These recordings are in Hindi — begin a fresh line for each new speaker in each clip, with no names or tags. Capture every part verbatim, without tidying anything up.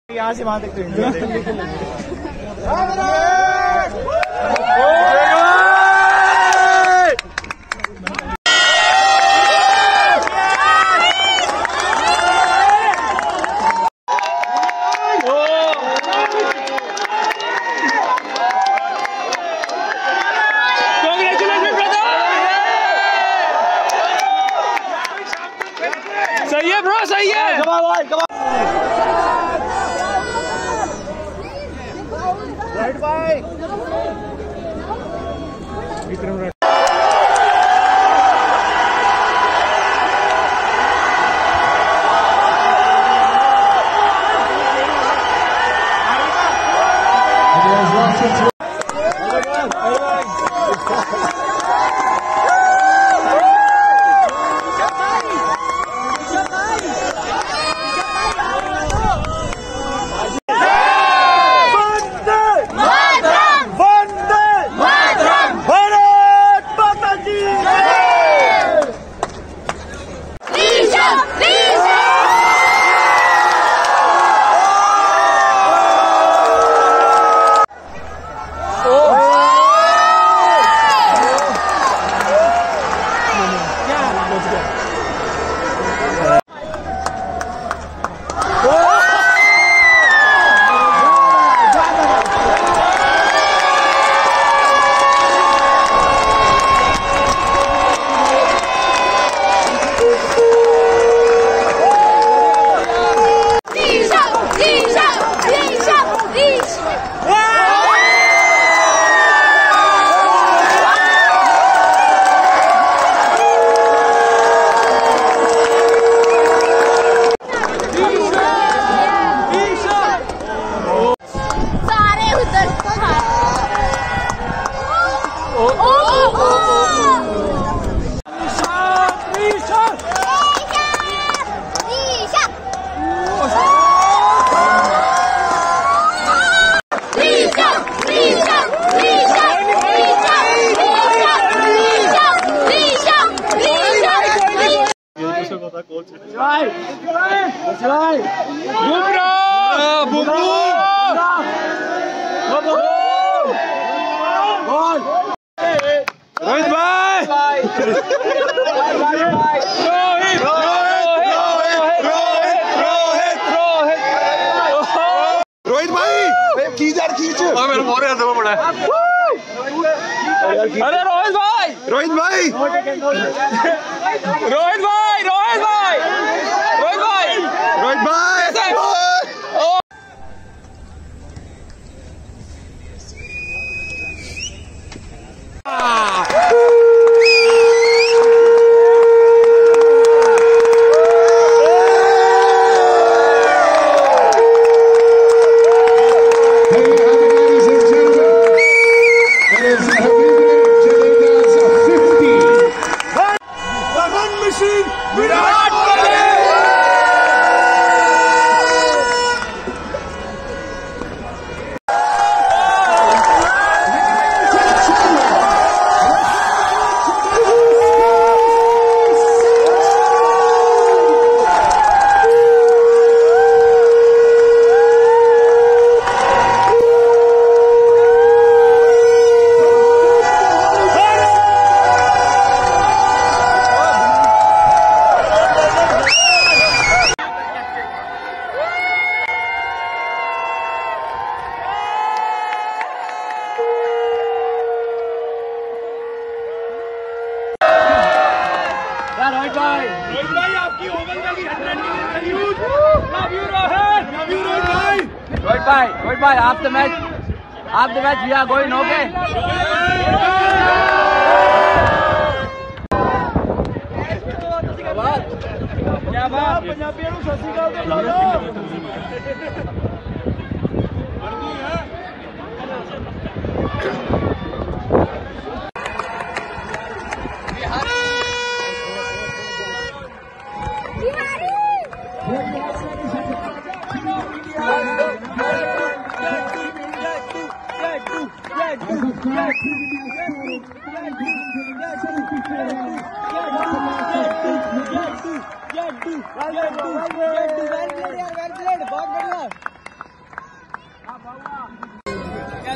यहाँ से वहां तक तो इंडिया
सही है ब्रो, सही है।
Right bye Vikram right
Rohit भाई रोहित रोहित भाई खींच यार खींच मेरे मोर यार दबा पड़ा है। अरे रोहित भाई रोहित भाई रोहित भाई रोहित भाई रोहित भाई रोहित भाई
विराट कोहली रोहित भाई रोहित भाई आपकी ओवर वाली huge love you Rohit love you Rohit भाई
रोहित भाई रोहित भाई आप द मैच आप the match we are going okay
क्या बात पंजाबियों ਨੂੰ ਸਤਿ ਸ਼੍ਰੀ ਅਕਾਲ ਤੇ ਬੁਲਾ ਲਓ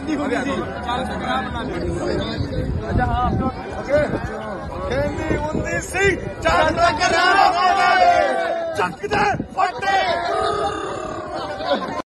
ਕਹਿੰਦੀ ਹੁੰਦੀ ਸੀ ਚੱਲ ਸਕਰਾ ਬਣਾ ਲੈ। ਅੱਛਾ ਹਾਂ ਓਕੇ ਕਹਿੰਦੀ ਹੁੰਦੀ ਸੀ ਚੱਲ ਸਕਰਾ ਬਣਾ ਲੈ ਚੱਕ ਦੇ ਫੱਟੇ